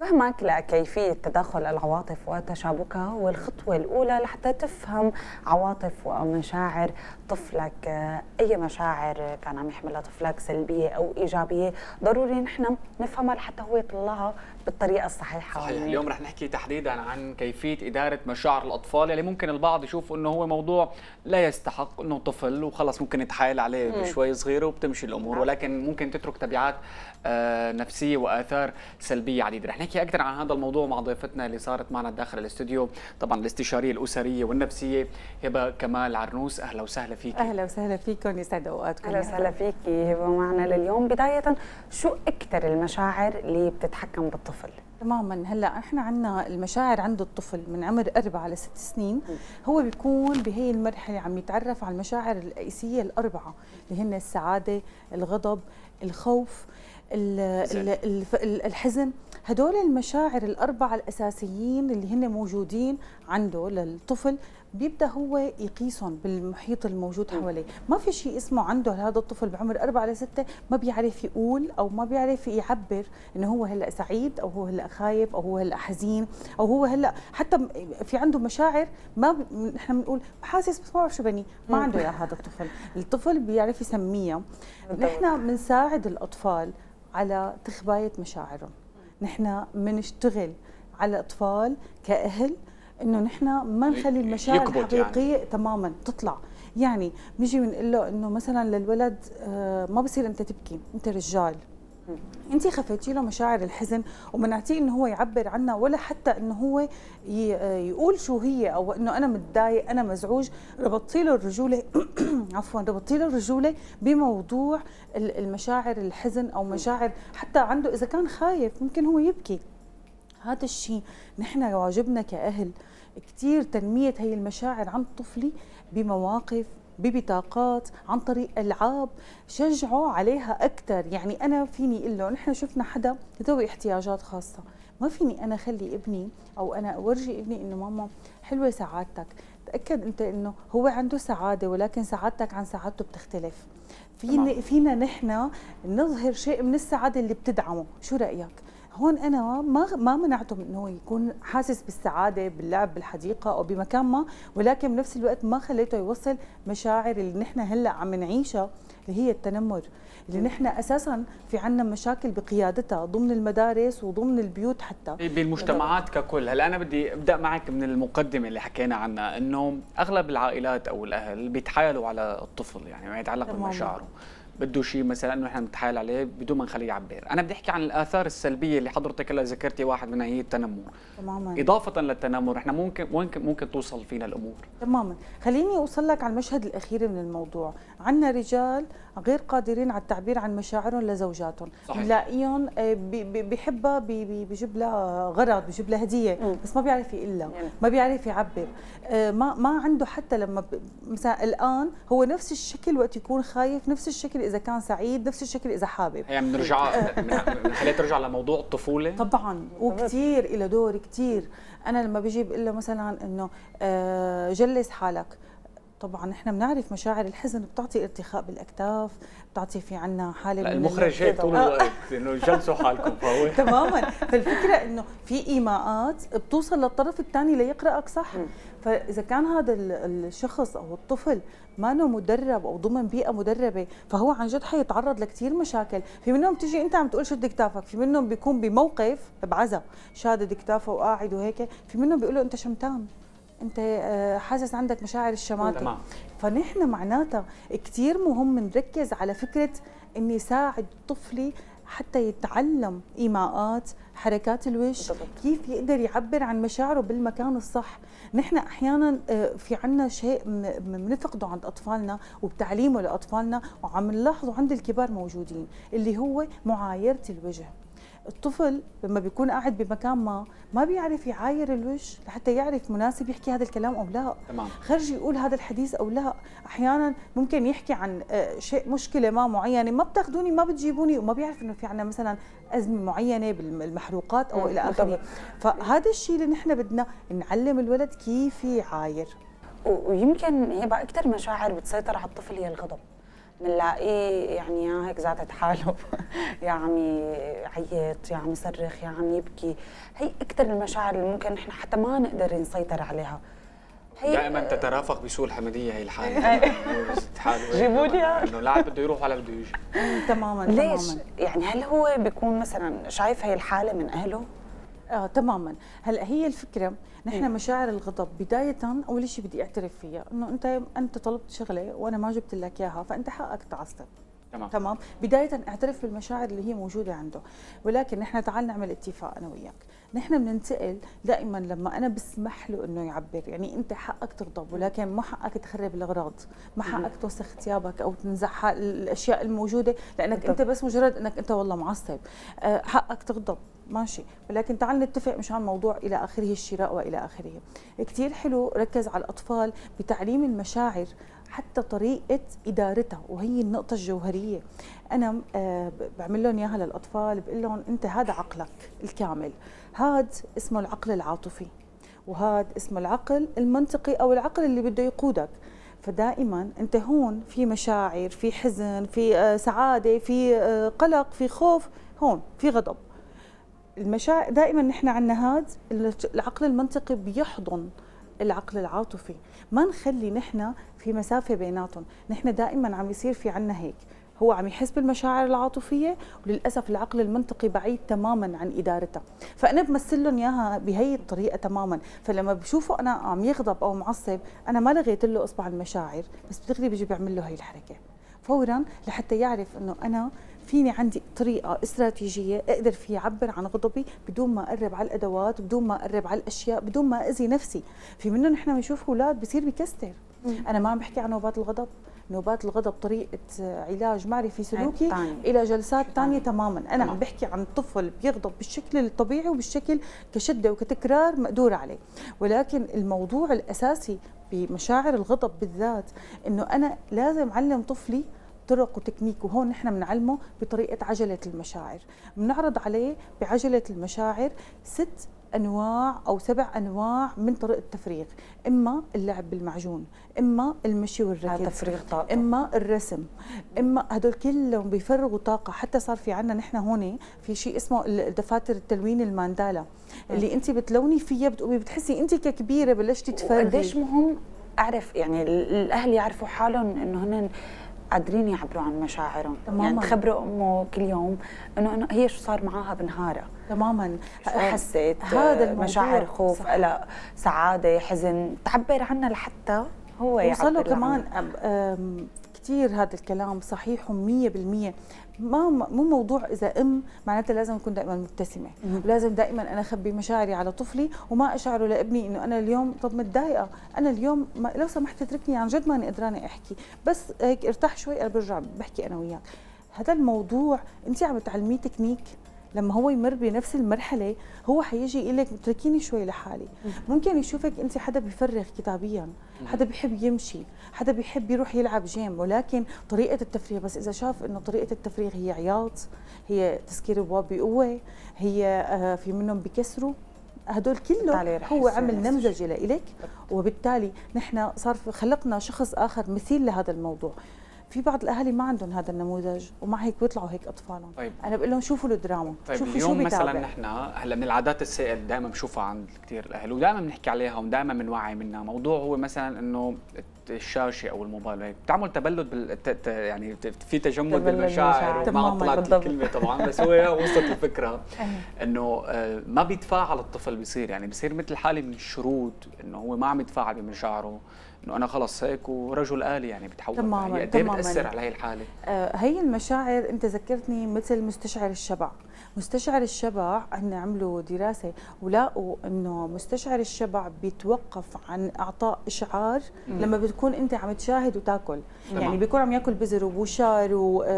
فهمك لكيفية تداخل العواطف وتشابكها هو الخطوة الأولى لحتى تفهم عواطف ومشاعر طفلك. أي مشاعر كان عم يحملها طفلك سلبية أو إيجابية ضروري نحن نفهمها لحتى هو يطلعها بالطريقة الصحيحة. صحيح. اليوم رح نحكي تحديدا عن كيفية إدارة مشاعر الأطفال اللي ممكن البعض يشوف إنه هو موضوع لا يستحق، إنه طفل وخلص ممكن يتحايل عليه بشوي صغيرة وبتمشي الأمور، ولكن ممكن تترك تبعات نفسية وآثار سلبية عديدة. رح نحكي أكثر عن هذا الموضوع مع ضيفتنا اللي صارت معنا داخل الاستوديو، طبعا الاستشارية الأسرية والنفسية هبة كمال عرنوس. أهلا وسهلا فيك. أهلا وسهلا فيكم، يسعد أوقاتكم. أهلا وسهلا فيكي هبة معنا لليوم. بداية شو أكثر المشاعر اللي بتتحكم بالطفل؟ تماما. هلا احنا عندنا المشاعر عند الطفل من عمر 4 ل 6 سنين، هو بيكون بهي المرحله عم يتعرف على المشاعر الرئيسيه الاربعه اللي هن السعاده، الغضب، الخوف، الحزن. هدول المشاعر الاربعه الاساسيين اللي هن موجودين عنده للطفل، بيبدا هو يقيسهم بالمحيط الموجود حواليه. ما في شيء اسمه عنده هذا الطفل بعمر 4 ل 6 ما بيعرف يقول او ما بيعرف يعبر انه هو هلا سعيد او هو هلا خايف او هو هلا حزين او هو هلا حتى في عنده مشاعر ما نحن بنقول حاسس بس ما بعرف شو بني. ما عنده اياها هذا الطفل. الطفل بيعرف يسميها. نحن بنساعد الاطفال على تخبايه مشاعرهم. نحن بنشتغل على الاطفال كاهل انه نحن ما نخلي المشاعر الحقيقيه يعني تماما تطلع. يعني بنيجي بنقول له انه مثلا للولد ما بصير انت تبكي، انت رجال، انت خفيتي له مشاعر الحزن ومنعتيه انه هو يعبر عنها ولا حتى انه هو يقول شو هي او انه انا متضايق انا مزعوج. ربطتي له الرجوله عفوا ربطتي له الرجوله بموضوع المشاعر الحزن او مشاعر حتى عنده اذا كان خايف ممكن هو يبكي. هذا الشيء نحن واجبنا كأهل كثير تنمية هي المشاعر عند طفلي بمواقف، ببطاقات، عن طريق ألعاب، شجعوا عليها أكثر. يعني أنا فيني أقول له نحن شفنا حدا ذوي احتياجات خاصة، ما فيني أنا أخلي ابني أو أنا أورجي ابني إنه ماما حلوة سعادتك، تأكد أنت إنه هو عنده سعادة ولكن سعادتك عن سعادته بتختلف. فينا نحن نظهر شيء من السعادة اللي بتدعمه. شو رأيك؟ هون انا ما منعته من انه هو يكون حاسس بالسعاده باللعب بالحديقه او بمكان ما، ولكن بنفس الوقت ما خليته يوصل مشاعر اللي نحن هلا عم نعيشها اللي هي التنمر، اللي نحن اساسا في عنا مشاكل بقيادتها ضمن المدارس وضمن البيوت حتى بالمجتمعات ككل. هلا انا بدي ابدا معك من المقدمه اللي حكينا عنها، انه اغلب العائلات او الاهل بيتحايلوا على الطفل يعني ما يتعلق بمشاعره، بده شيء مثلا انه احنا نتحايل عليه بدون ما نخليه يعبر. انا بدي احكي عن الاثار السلبيه اللي حضرتك هلا ذكرتي، واحد منها هي التنمر. تماما. اضافه للتنمر احنا ممكن توصل فينا الامور. تماما. خليني اوصل لك على المشهد الاخير من الموضوع. عندنا رجال غير قادرين على التعبير عن مشاعرهم لزوجاتهم، بنلاقيهم بيحبها بيجيب لها غرض، بيجيب لها هديه بس ما بيعرف يقول لها، ما بيعرف يعبر، ما عنده حتى لما مثلا الان هو نفس الشكل وقت يكون خايف، نفس الشكل اذا كان سعيد، نفس الشكل اذا حابب. يعني بنخليها ترجع لموضوع الطفوله طبعا، وكثير له دور كثير. انا لما بيجي بقول له مثلا انه جلس حالك، طبعا احنا بنعرف مشاعر الحزن بتعطي ارتخاء بالاكتاف، بتعطي في عنا حاله من المخرج هيك طول الوقت انه جلسوا حالكم. فهو تماما. فالفكره انه في ايماءات بتوصل للطرف الثاني ليقراك صح. فاذا كان هذا الشخص او الطفل ما مدرب او ضمن بيئه مدربه فهو عن جد حيتعرض لكثير مشاكل. في منهم بتيجي انت عم تقول شد كتافك، في منهم بيكون بموقف بعزة شادد كتافه وقاعد وهيك، في منهم بيقولوا انت شمتان، انت حاسس عندك مشاعر الشماتة. فنحن معناتها كثير مهم نركز على فكره اني ساعد طفلي حتى يتعلم ايماءات، حركات الوجه، كيف يقدر يعبر عن مشاعره بالمكان الصح. نحن احيانا في عنا شيء بنفقده عند اطفالنا وبتعليمه لاطفالنا وعم نلاحظه عند الكبار موجودين، اللي هو معايره الوجه. الطفل لما بيكون قاعد بمكان ما بيعرف يعاير الوجه لحتى يعرف مناسب يحكي هذا الكلام او لا، تمام. خرج يقول هذا الحديث او لا. احيانا ممكن يحكي عن شيء مشكله ما معينه، ما بتاخذوني ما بتجيبوني، وما بيعرف انه في عندنا مثلا ازمه معينه بالمحروقات او الى اخره. فهذا الشيء اللي نحن بدنا نعلم الولد كيف يعاير. ويمكن هي اكثر مشاعر بتسيطر على الطفل هي الغضب. بنلاقيه يعني يا هيك زادت حاله يا عم يعيط، يا عم يصرخ، يا عم يبكي. هي اكثر المشاعر اللي ممكن احنا حتى ما نقدر نسيطر عليها. دائما تترافق بسوء الحمديه هي الحاله. جيبوا لي انه لا بده يروح ولا بده يجي. تماما. ليش؟ تماما. يعني هل هو بيكون مثلا شايف هي الحاله من اهله؟ تماما. هلا هي الفكره، نحن مشاعر الغضب بدايه اول شيء بدي اعترف فيها انه انت طلبت شغله وانا ما جبت لك اياها، فانت حقك تعصب. تمام. بدايه اعترف بالمشاعر اللي هي موجوده عنده، ولكن نحن تعال نعمل اتفاق انا وياك. نحن بننتقل دائما لما انا بسمح له انه يعبر، يعني انت حقك تغضب ولكن ما حقك تخرب الاغراض، ما حقك توسخ ثيابك او تنزح الاشياء الموجوده لانك انت بس مجرد انك انت والله معصب. حقك تغضب ماشي، ولكن تعال نتفق مشان موضوع الى اخره الشراء والى اخره. كثير حلو ركز على الاطفال بتعليم المشاعر حتى طريقه ادارتها، وهي النقطه الجوهريه. انا بعمل لهم اياها للاطفال، بقول لهم انت هذا عقلك الكامل، هذا اسمه العقل العاطفي، وهذا اسمه العقل المنطقي او العقل اللي بده يقودك. فدائما انت هون في مشاعر، في حزن، في سعاده، في قلق، في خوف، هون في غضب. المشاعر دائما نحن عندنا هذا العقل المنطقي بيحضن العقل العاطفي، ما نخلي نحن في مسافه بيناتهم. نحن دائما عم يصير في عنا هيك، هو عم يحس بالمشاعر العاطفيه وللاسف العقل المنطقي بعيد تماما عن ادارتها. فانا بمثل لهم اياها بهي الطريقه تماما. فلما بشوفه انا عم يغضب او معصب، انا ما لغيت له اصبع المشاعر، بس بدغري بيجي بيعمل له هي الحركه فورا لحتى يعرف انه انا فيني عندي طريقه استراتيجيه اقدر فيها اعبر عن غضبي بدون ما اقرب على الادوات، بدون ما اقرب على الاشياء، بدون ما اذي نفسي. في منه نحن بنشوف اولاد بصير بيكستر. انا ما عم بحكي عن نوبات الغضب، نوبات الغضب طريقه علاج معرفي سلوكي الى جلسات ثانيه تماما. انا عم بحكي عن طفل بيغضب بالشكل الطبيعي وبالشكل كشده وكتكرار مقدور عليه. ولكن الموضوع الاساسي بمشاعر الغضب بالذات انه انا لازم اعلم طفلي طرق وتكنيك، وهون نحن بنعلمه بطريقه عجله المشاعر. بنعرض عليه بعجله المشاعر 6 انواع او 7 انواع من طرق التفريغ، اما اللعب بالمعجون، اما المشي والركض، تفريغ طاقه، اما الرسم، اما هدول كلهم بيفرغوا طاقه. حتى صار في عندنا نحن هون في شيء اسمه دفاتر التلوين الماندالا اللي انت بتلوني فيها بتقومي بتحسي انت ككبيره بلشتي تفرغي. قديش مهم اعرف يعني الاهل يعرفوا حالهم انه هن قادرين يعبروا عن مشاعرهم. تماما. يعني تخبروا امه كل يوم انه هي شو صار معها بنهارها تماما، شو حسيت، هذا مشاعر خوف، قلق، سعاده، حزن، تعبر عنها لحتى هو يعبر. وصلوا كمان كثير هذا الكلام صحيح 100%. مو موضوع اذا معناتها لازم اكون دائما مبتسمه، ولازم دائما انا اخبي مشاعري على طفلي وما اشعره لابني انه انا اليوم طب متضايقه، انا اليوم لو سمحت اتركني عن جد ماني قدرانه احكي، بس هيك ارتاح شوي انا برجع بحكي انا وياك. هذا الموضوع انت عم تعلميه تكنيك، لما هو يمر بنفس المرحله هو حيجي يقول لك اتركيني شوي لحالي. ممكن يشوفك انت حدا بيفرغ كتابيا، حدا بيحب يمشي، حدا بيحب يروح يلعب جيم، ولكن طريقه التفريغ بس اذا شاف انه طريقه التفريغ هي عياط، هي تسكير ابواب بقوه، هي في منهم بكسروا، هدول كله هو عمل نمذجه لإلك، وبالتالي نحن صار خلقنا شخص اخر مثيل لهذا الموضوع. في بعض الاهالي ما عندهم هذا النموذج ومع هيك بيطلعوا هيك اطفالهم. طيب. انا بقول لهم شوفوا الدراما. طيب شوفوا اليوم شو مثلا نحن هلا من العادات السيئه اللي دائما بشوفها عند كثير الاهل ودائما بنحكي عليها ودائما بنوعي منها، موضوع هو مثلا انه الشاشه او الموبايل هيك بتعمل تبلد يعني في تجمد بالمشاعر. ما طلعت الكلمه طبعا بس هو وصلت الفكره انه ما بيتفاعل الطفل، بيصير يعني بيصير مثل حاله من الشرود، انه هو ما عم يتفاعل بمشاعره، انه انا خلص هيك ورجل آلي يعني بتحول. تماما. هي قد ايه بتاثر على هي الحاله؟ هي المشاعر انت ذكرتني مثل مستشعر الشبع. مستشعر الشبع هن عملوا دراسه ولقوا انه مستشعر الشبع بيتوقف عن اعطاء اشعار لما بتكون انت عم تشاهد وتاكل. يعني بيكون عم ياكل بذر وبوشار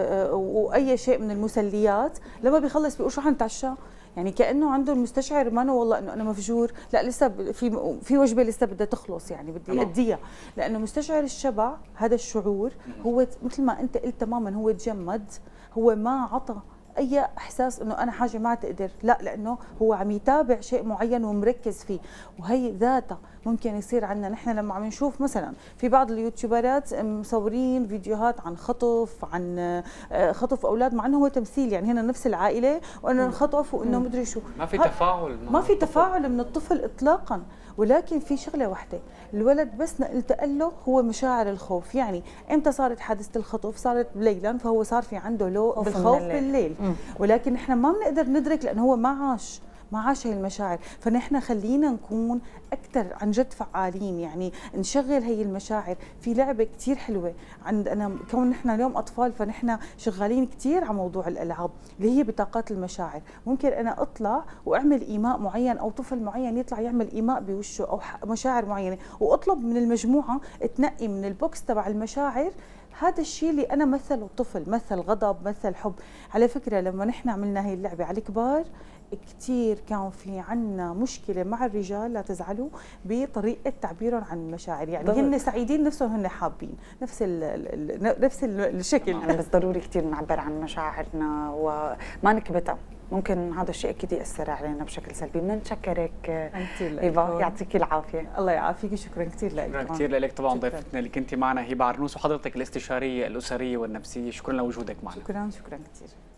واي شيء من المسليات، لما بيخلص بيقول شو حنتعشى، يعني كانه عنده المستشعر ما والله انه انا مفجور، لا لسه في وجبه لسه بدها تخلص يعني بدي اديها، لانه مستشعر الشبع هذا الشعور هو مثل ما انت قلت تماما، هو تجمد، هو ما عطى اي احساس انه انا حاجه ما تقدر، لا، لانه هو عم يتابع شيء معين ومركز فيه. وهي ذاتها ممكن يصير عندنا نحن لما عم نشوف مثلا في بعض اليوتيوبرات مصورين فيديوهات عن خطف اولاد، مع انه هو تمثيل، يعني هنا نفس العائله وانه انخطف وانه مدري شو، ما في تفاعل، ما في تفاعل من الطفل اطلاقا. ولكن في شغله واحده، الولد بس نقلت له هو مشاعر الخوف. يعني امتى صارت حادثه الخطف؟ صارت ليلا، فهو صار في عنده بالخوف بالليل. ولكن نحن ما بنقدر ندرك لانه هو ما عاش هي المشاعر. فنحن خلينا نكون اكثر عن جد فعالين، يعني نشغل هي المشاعر. في لعبه كثير حلوه عندنا كون نحن اليوم اطفال، فنحن شغالين كثير على موضوع الالعاب اللي هي بطاقات المشاعر. ممكن انا اطلع واعمل ايماء معين، او طفل معين يطلع يعمل ايماء بوشه او مشاعر معينه، واطلب من المجموعه تنقي من البوكس تبع المشاعر هذا الشيء اللي انا مثله الطفل، مثل غضب، مثل حب. على فكره لما نحن عملنا هي اللعبه على الكبار كثير كان في عنا مشكله مع الرجال، لا تزعلوا، بطريقه تعبيرهم عن المشاعر. يعني هن سعيدين نفسهم، هن حابين نفس الشكل. بس ضروري كثير نعبر عن مشاعرنا وما نكبتها، ممكن هذا الشيء اكيد ياثر علينا بشكل سلبي. بدنا نشكرك هبه، يعطيك العافيه. الله يعافيك، شكرا كثير لك. شكرا كثير لك طبعا ضيفتنا اللي كنتي معنا هبه عرنوس، وحضرتك الاستشاريه الاسريه والنفسيه. شكرا لوجودك معنا. شكرا كثير.